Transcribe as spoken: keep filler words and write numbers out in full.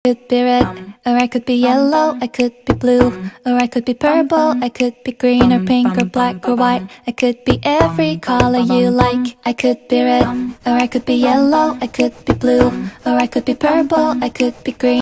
could be red, or I could be yellow, I could be blue, or I could be purple, I could be green or pink or black or white. I could be every color you like. I could be red, or I could be yellow, I could be blue, or I could be purple, I could be green.